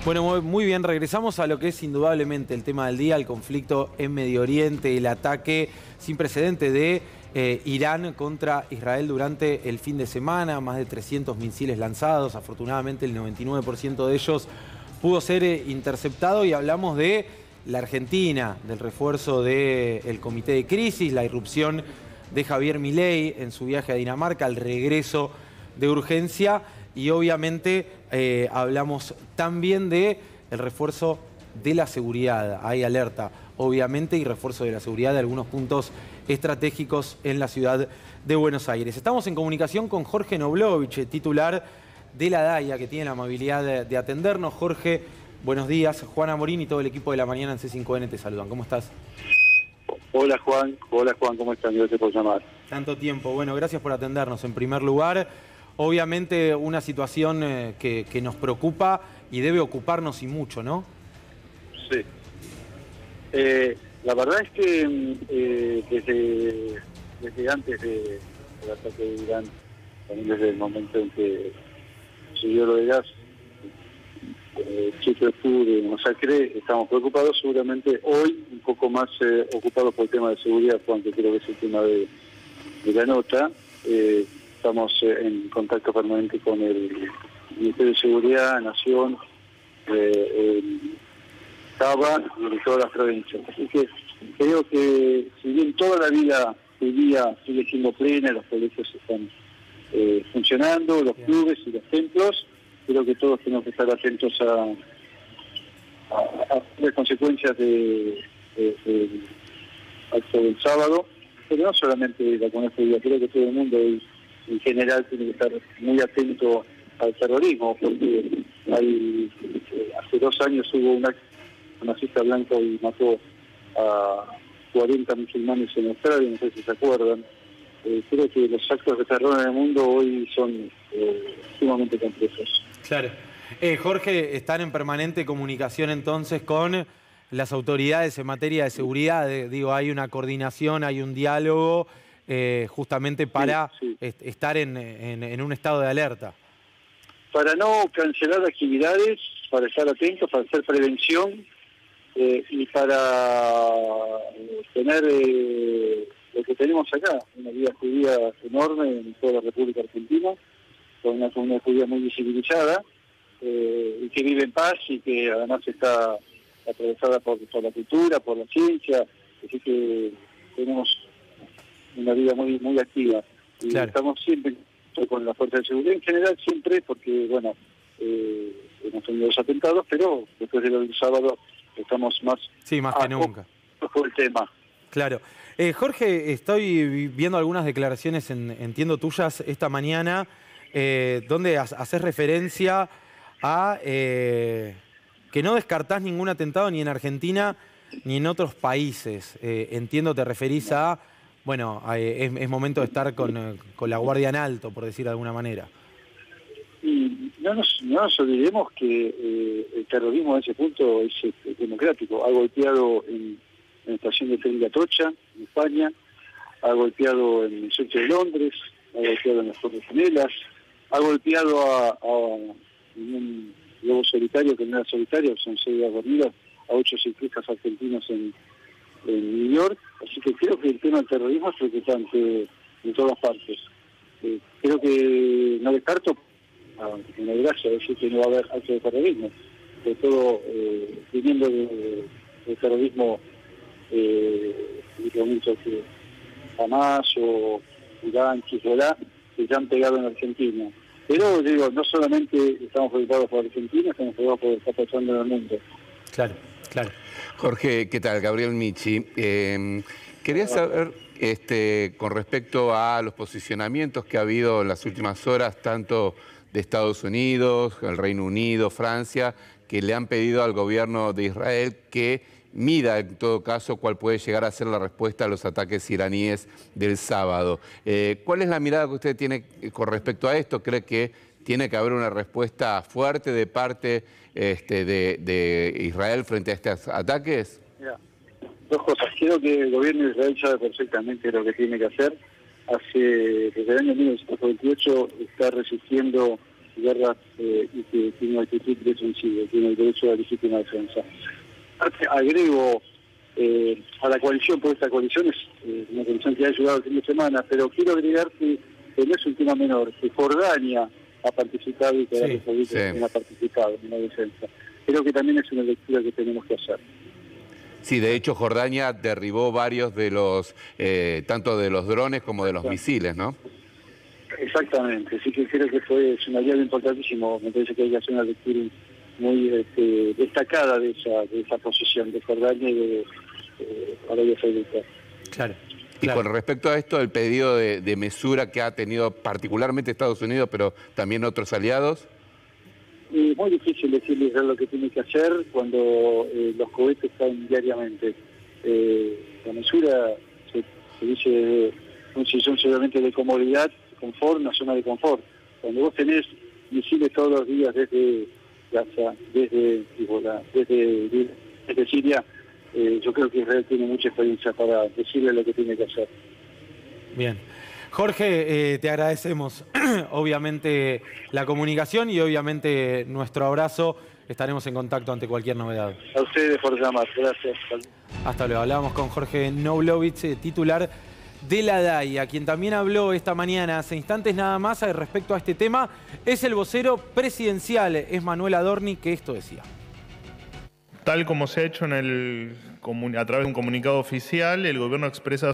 Bueno, muy bien, regresamos a lo que es indudablemente el tema del día, el conflicto en Medio Oriente, el ataque sin precedente de Irán contra Israel durante el fin de semana, más de 300 misiles lanzados, afortunadamente el 99% de ellos pudo ser interceptado, y hablamos de la Argentina, del refuerzo del Comité de Crisis, la irrupción de Javier Milei en su viaje a Dinamarca, el regreso de urgencia. Y obviamente hablamos también del refuerzo de la seguridad. Hay alerta, obviamente, y refuerzo de la seguridad de algunos puntos estratégicos en la ciudad de Buenos Aires. Estamos en comunicación con Jorge Noblovich, titular de la DAIA, que tiene la amabilidad de atendernos. Jorge, buenos días. Juana Morín y todo el equipo de La Mañana en C5N te saludan. ¿Cómo estás? Hola Juan, ¿cómo están? Gracias por llamar. Tanto tiempo. Bueno, gracias por atendernos en primer lugar. Obviamente una situación que nos preocupa y debe ocuparnos y mucho, ¿no? Sí. La verdad es que desde antes del ataque de Irán, también desde el momento en que subió lo de gas, Chico de masacre, estamos preocupados. Seguramente hoy un poco más ocupados por el tema de seguridad, Juan, que creo que es el tema de la nota. Estamos en contacto permanente con el Ministerio de Seguridad, Nación, Cava y todas las provincias. Así que creo que si bien toda la vida judía sigue siendo plena, los colegios están funcionando, los clubes y los templos, creo que todos tenemos que estar atentos a las consecuencias del acto del sábado, pero no solamente la comunidad judía, creo que todo el mundo en general tiene que estar muy atento al terrorismo, porque hace 2 años hubo una nazista blanca y mató a 40 musulmanes en Australia, no sé si se acuerdan. Creo que los actos de terror en el mundo hoy son sumamente complejos. Claro. Jorge, están en permanente comunicación entonces con las autoridades en materia de seguridad. Digo, hay una coordinación, hay un diálogo justamente para estar en un estado de alerta. Para no cancelar actividades, para estar atentos, para hacer prevención y para tener lo que tenemos acá, una vida judía enorme en toda la República Argentina, con una comunidad judía muy visibilizada y que vive en paz y que además está atravesada por la cultura, por la ciencia, así que tenemos una vida muy muy activa. Y claro, estamos siempre con la fuerza de seguridad en general, siempre, porque bueno, hemos tenido los atentados, pero después del sábado estamos más que nunca por el tema. Claro. Jorge, estoy viendo algunas declaraciones, entiendo tuyas, esta mañana, donde haces referencia a que no descartás ningún atentado ni en Argentina ni en otros países. Entiendo te referís a, bueno, es momento de estar con la guardia en alto, por decir de alguna manera. Y no nos olvidemos que el terrorismo a ese punto es democrático. Ha golpeado en la estación de tren de Atocha, en España, ha golpeado en el centro de Londres, ha golpeado en las Torres Gemelas, ha golpeado a un lobo solitario que no era solitario, son 6 dormidas, a 8 ciclistas argentinos en New York. Así que creo que el tema del terrorismo es preocupante en todas partes. Creo que no descarto una gracia decir que no va a haber acto de terrorismo, sobre todo viniendo del terrorismo digamos que Hamas o Irán, Hezbollah, que ya han pegado en Argentina. Pero digo, no solamente estamos preocupados por Argentina, estamos preocupados por lo que está pasando en el mundo. Claro, claro. Jorge, ¿qué tal? Gabriel Michi. Quería saber, con respecto a los posicionamientos que ha habido en las últimas horas, tanto de Estados Unidos, el Reino Unido, Francia, que le han pedido al gobierno de Israel que mida en todo caso cuál puede llegar a ser la respuesta a los ataques iraníes del sábado. ¿Cuál es la mirada que usted tiene con respecto a esto? ¿Cree que tiene que haber una respuesta fuerte de parte de Israel frente a estos ataques? Mira, 2 cosas. Creo que el gobierno de Israel sabe perfectamente lo que tiene que hacer. Desde el año 1928 está resistiendo guerras y que tiene una actitud defensiva, tiene el derecho a la legítima defensa. Agrego a la coalición, porque esta coalición es una coalición que ha ayudado el fin de semana, pero quiero agregar que no es un tema menor, que Jordania ha participado y que la República también ha participado en la defensa. Creo que también es una lectura que tenemos que hacer. Sí, de hecho Jordania derribó varios de los, tanto de los drones como de los misiles, ¿no? Exactamente, sí que creo que es un aliado importantísimo. Me parece que hay que hacer una lectura muy destacada de esa posición de Jordania y de Arabia Saudita. Claro. Y con respecto a esto, el pedido de mesura que ha tenido particularmente Estados Unidos, pero también otros aliados. Es muy difícil decirles lo que tiene que hacer cuando los cohetes caen diariamente. La mesura se dice un sillón seguramente de comodidad, confort, una zona de confort. Cuando vos tenés misiles todos los días desde Gaza, desde Hezbollah, desde Siria, yo creo que Israel tiene mucha experiencia para decirle lo que tiene que hacer. Bien. Jorge, te agradecemos obviamente la comunicación y obviamente nuestro abrazo. Estaremos en contacto ante cualquier novedad. A ustedes por llamar. Gracias. Hasta luego. Hablábamos con Jorge Knoblovich, titular de la DAI, a quien también habló esta mañana, hace instantes nada más, respecto a este tema. Es el vocero presidencial, es Manuel Adorni, que esto decía. Tal como se ha hecho a través de un comunicado oficial, el gobierno expresa